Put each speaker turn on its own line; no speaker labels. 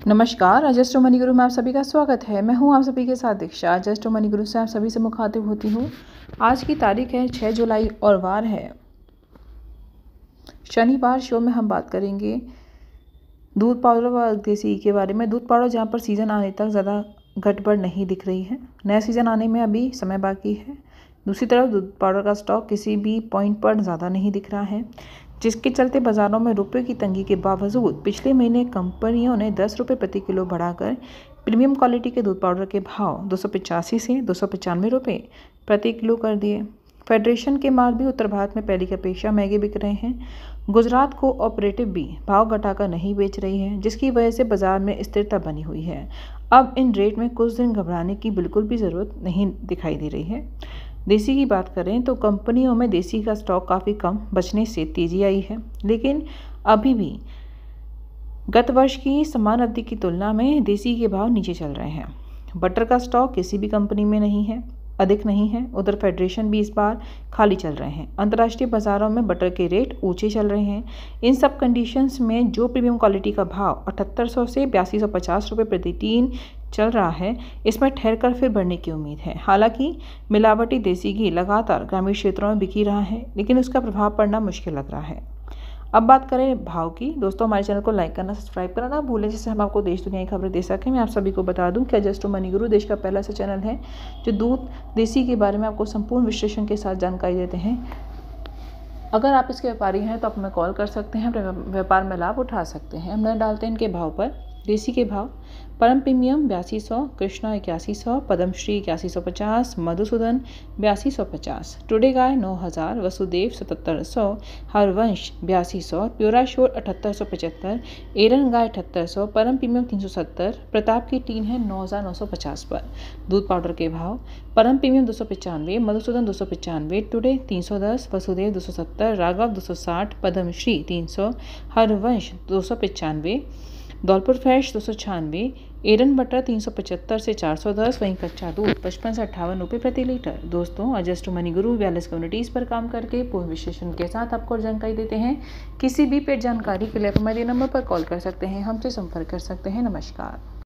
नमस्कार, अजस्ट्रो मनी गुरु में आप सभी का स्वागत है। मैं हूं आप सभी के साथ दीक्षा। अजस्ट्रो मनी गुरु से आप सभी से मुखातिब होती हूं। आज की तारीख है 6 जुलाई और वार है शनिवार। शो में हम बात करेंगे दूध पाउडर व देसी घी के बारे में। दूध पाउडर जहां पर सीज़न आने तक ज़्यादा घटबढ़ नहीं दिख रही है, नया सीज़न आने में अभी समय बाकी है। दूसरी तरफ दूध पाउडर का स्टॉक किसी भी पॉइंट पर ज़्यादा नहीं दिख रहा है, जिसके चलते बाज़ारों में रुपये की तंगी के बावजूद पिछले महीने कंपनियों ने 10 रुपये प्रति किलो बढ़ाकर प्रीमियम क्वालिटी के दूध पाउडर के भाव 285 से 295 रुपये प्रति किलो कर दिए। फेडरेशन के माल भी उत्तर भारत में पहले की अपेक्षा महंगे बिक रहे हैं। गुजरात को ऑपरेटिव भी भाव घटाकर नहीं बेच रही है, जिसकी वजह से बाजार में स्थिरता बनी हुई है। अब इन रेट में कुछ दिन घबराने की बिल्कुल भी ज़रूरत नहीं दिखाई दे रही है। देसी की बात करें तो कंपनियों में देसी का स्टॉक काफ़ी कम बचने से तेज़ी आई है, लेकिन अभी भी गत वर्ष की समान अवधि की तुलना में देसी के भाव नीचे चल रहे हैं। बटर का स्टॉक किसी भी कंपनी में नहीं है, अधिक नहीं है। उधर फेडरेशन भी इस बार खाली चल रहे हैं। अंतर्राष्ट्रीय बाजारों में बटर के रेट ऊंचे चल रहे हैं। इन सब कंडीशंस में जो प्रीमियम क्वालिटी का भाव 7800 से 8250 रुपये प्रति टीन चल रहा है, इसमें ठहरकर फिर बढ़ने की उम्मीद है। हालांकि मिलावटी देसी घी लगातार ग्रामीण क्षेत्रों में बिक ही रहा है, लेकिन उसका प्रभाव पड़ना मुश्किल लग रहा है। अब बात करें भाव की। दोस्तों, हमारे चैनल को लाइक करना, सब्सक्राइब करना ना भूलें, जिससे हम आपको देश दुनिया की खबरें दे सकें। मैं आप सभी को बता दूं कि अजस्ट्रो मनी गुरु देश का पहला ऐसा चैनल है जो दूध देसी के बारे में आपको संपूर्ण विश्लेषण के साथ जानकारी देते हैं। अगर आप इसके व्यापारी हैं तो आप हमें कॉल कर सकते हैं, अपने व्यापार में लाभ उठा सकते हैं। हम नजर डालते हैं इनके भाव पर। देसी के भाव: परम प्रीमियम 8200, कृष्णा 8100, पद्मश्री 8150, मधुसूदन 8250, टुडे गाय 9000, वसुदेव 7700, हरवंश 8200, प्योराश्योर 7875, एरन गाय 7800, परम प्रीमियम 370, प्रताप की टीन है 9950 पर। दूध पाउडर के भाव: Param premium 295, Madhusudan 295, today 310, Vasudev 270, Raghav 260, Padmashri 300, Harvansh 295, Dholpur fresh 296, एरन बटर 375 से 410, वहीं कच्चा दूध 55 से 58 रुपये प्रति लीटर। दोस्तों, अजस्ट्रो मनी गुरु वायरलेस कम्युनिटीज़ पर काम करके पूर्ण विश्लेषण के साथ आपको जानकारी देते हैं। किसी भी पेड जानकारी के लिए आप हमारे नंबर पर कॉल कर सकते हैं, हमसे संपर्क कर सकते हैं। नमस्कार।